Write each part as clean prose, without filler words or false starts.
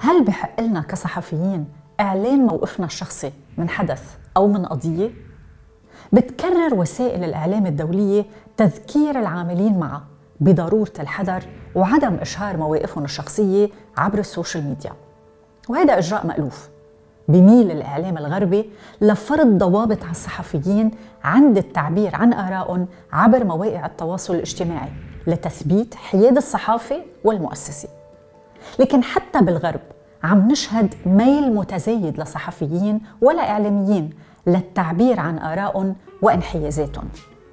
هل بحق لنا كصحفيين إعلان موقفنا الشخصي من حدث أو من قضية؟ بتكرر وسائل الإعلام الدولية تذكير العاملين معها بضرورة الحذر وعدم إشهار مواقفهم الشخصية عبر السوشيال ميديا، وهذا إجراء مألوف. بيميل الإعلام الغربي لفرض ضوابط على الصحفيين عند التعبير عن آرائهم عبر مواقع التواصل الاجتماعي لتثبيت حياد الصحافة والمؤسسة. لكن حتى بالغرب عم نشهد ميل متزايد لصحفيين ولا إعلاميين للتعبير عن آرائهم وانحيازاتهم.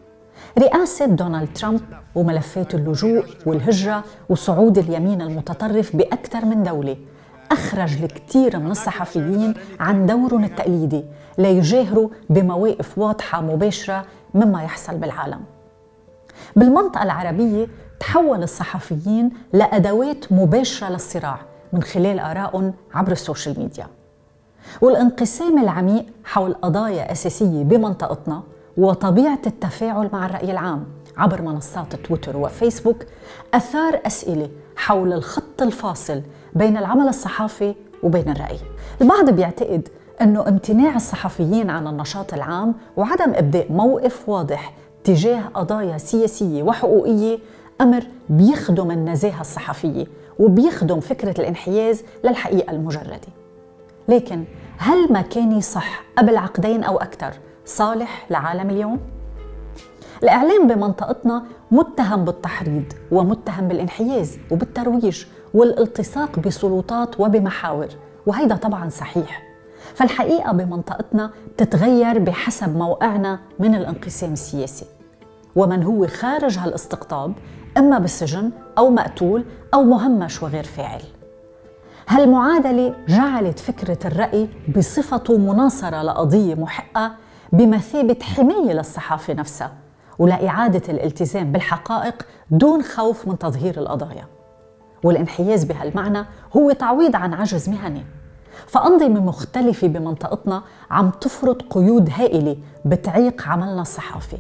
رئاسة دونالد ترامب وملفات اللجوء والهجرة وصعود اليمين المتطرف بأكثر من دولة أخرج الكثير من الصحفيين عن دورهم التقليدي ليجاهروا بمواقف واضحة مباشرة مما يحصل بالعالم. بالمنطقة العربية تحول الصحفيين لأدوات مباشرة للصراع من خلال آرائهم عبر السوشيال ميديا، والانقسام العميق حول قضايا أساسية بمنطقتنا وطبيعة التفاعل مع الرأي العام عبر منصات تويتر وفيسبوك أثار أسئلة حول الخط الفاصل بين العمل الصحافي وبين الرأي. البعض بيعتقد أنه امتناع الصحفيين عن النشاط العام وعدم إبداء موقف واضح تجاه قضايا سياسية وحقوقية أمر بيخدم النزاهة الصحفية وبيخدم فكرة الانحياز للحقيقة المجردة. لكن هل ما كان صح قبل عقدين أو أكثر صالح لعالم اليوم؟ الإعلام بمنطقتنا متهم بالتحريض ومتهم بالانحياز وبالترويج والالتصاق بسلطات وبمحاور، وهيدا طبعاً صحيح. فالحقيقة بمنطقتنا تتغير بحسب موقعنا من الانقسام السياسي، ومن هو خارج هالاستقطاب إما بالسجن أو مقتول أو مهمش وغير فاعل. هالمعادلة جعلت فكرة الرأي بصفته مناصرة لقضية محقة بمثابة حماية للصحافة نفسها ولإعادة الالتزام بالحقائق دون خوف من تظهير القضايا. والانحياز بهالمعنى هو تعويض عن عجز مهني. فأنظمة مختلفة بمنطقتنا عم تفرض قيود هائلة بتعيق عملنا الصحافي.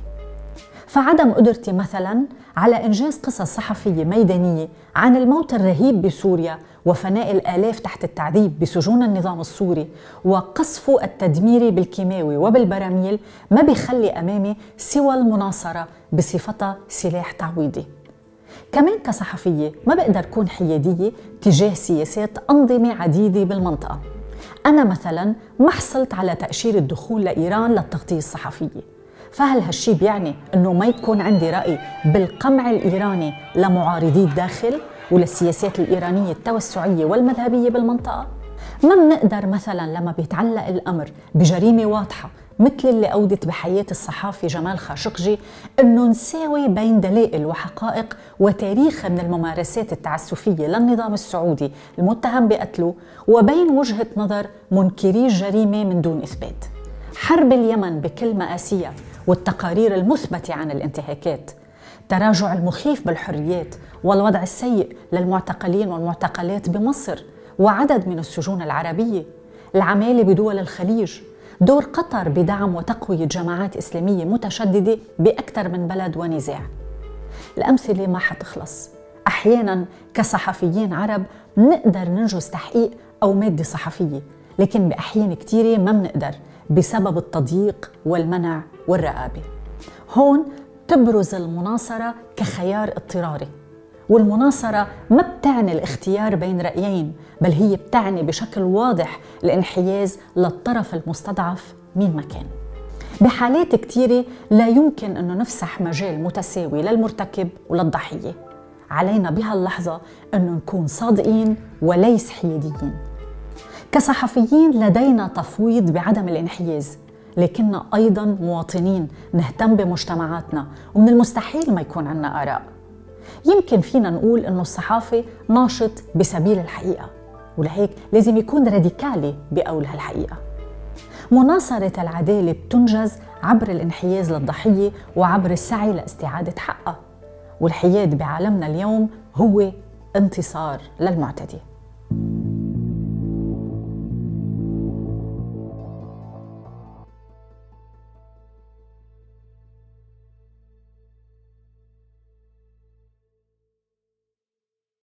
فعدم قدرتي مثلاً على إنجاز قصص صحفية ميدانية عن الموت الرهيب بسوريا وفناء الآلاف تحت التعذيب بسجون النظام السوري وقصفه التدميري بالكيماوي وبالبراميل ما بيخلي أمامي سوى المناصرة بصفتها سلاح تعويضي. كمان كصحفية ما بقدر كون حيادية تجاه سياسات أنظمة عديدة بالمنطقة. أنا مثلاً ما حصلت على تأشيرة الدخول لإيران للتغطية الصحفية، فهل هالشي بيعني أنه ما يكون عندي رأي بالقمع الإيراني لمعارضي الداخل وللسياسات الإيرانية التوسعية والمذهبية بالمنطقة؟ ما بنقدر مثلاً لما بيتعلق الأمر بجريمة واضحة مثل اللي أودت بحياة الصحافي جمال خاشقجي أنه نساوي بين دلائل وحقائق وتاريخ من الممارسات التعسفية للنظام السعودي المتهم بقتله وبين وجهة نظر منكري الجريمة من دون إثبات. حرب اليمن بكل مآسيها والتقارير المثبتة عن الانتهاكات، تراجع المخيف بالحريات والوضع السيء للمعتقلين والمعتقلات بمصر وعدد من السجون العربية، العمالة بدول الخليج، دور قطر بدعم وتقوية جماعات إسلامية متشددة بأكثر من بلد ونزاع. الأمثلة ما حتخلص. أحياناً كصحفيين عرب نقدر ننجز تحقيق أو مادة صحفية، لكن بأحيان كتيرة ما بنقدر بسبب التضييق والمنع والرقابة. هون تبرز المناصرة كخيار اضطراري، والمناصرة ما بتعني الاختيار بين رأيين، بل هي بتعني بشكل واضح الانحياز للطرف المستضعف مين ما كان. بحالات كتيرة لا يمكن أنه نفسح مجال متساوي للمرتكب وللضحية. علينا بهاللحظة أنه نكون صادقين وليس حياديين. كصحفيين لدينا تفويض بعدم الانحياز، لكننا أيضاً مواطنين نهتم بمجتمعاتنا ومن المستحيل ما يكون عنا آراء. يمكن فينا نقول إنه الصحافة ناشط بسبيل الحقيقة، ولهيك لازم يكون راديكالي بقول هالحقيقة. مناصرة العدالة بتنجز عبر الانحياز للضحية وعبر السعي لاستعادة حقها، والحياد بعالمنا اليوم هو انتصار للمعتدي.